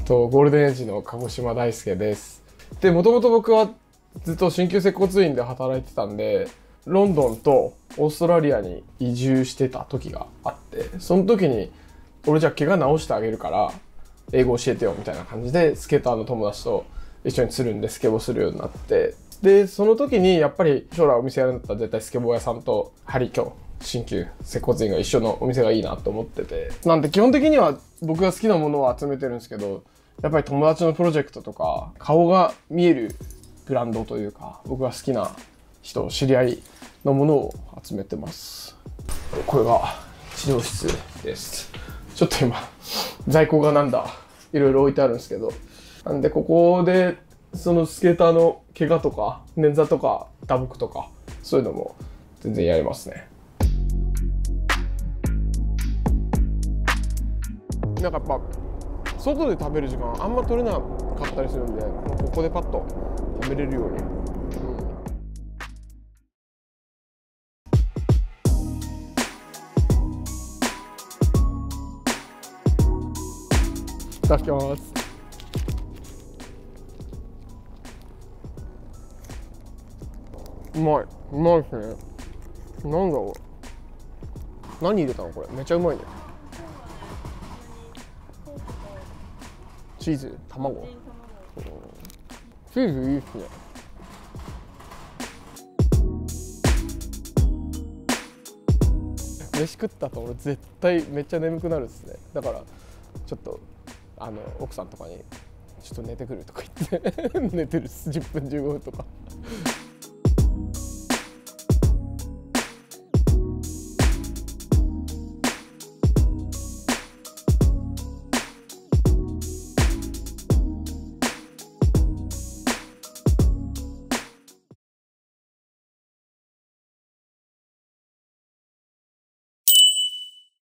ゴールデンエイジの鹿児島大輔です。で、もともと僕はずっと鍼灸接骨院で働いてたんで、ロンドンとオーストラリアに移住してた時があって、その時に、俺じゃあ怪我治してあげるから、英語教えてよみたいな感じで、スケーターの友達と一緒につるんでスケボーするようになって、で、その時にやっぱり将来お店やるんだったら絶対スケボー屋さんとハリキョ、鍼灸、接骨院が一緒のお店がいいなと思ってて。なんで基本的には僕が好きなものを集めてるんですけど、やっぱり友達のプロジェクトとか、顔が見えるブランドというか、僕が好きな人、知り合いのものを集めてます。これが治療室です。ちょっと今、在庫がいろいろ置いてあるんですけど。なんでここで、そのスケーターの怪我とか、捻挫とか、打撲とか、そういうのも全然やりますね。なんかやっぱ、外で食べる時間あんま取れなかったりするんで、ここでパッと食べれるように。いただきます。うまい。うまいですね。なんだろう。何入れたのこれ。めっちゃうまいね。チーズ、卵。チーズいいっすね。飯食った後俺絶対めっちゃ眠くなるっすね。だからちょっと奥さんとかにちょっと寝てくるとか言って寝てるっす。10分15分とか。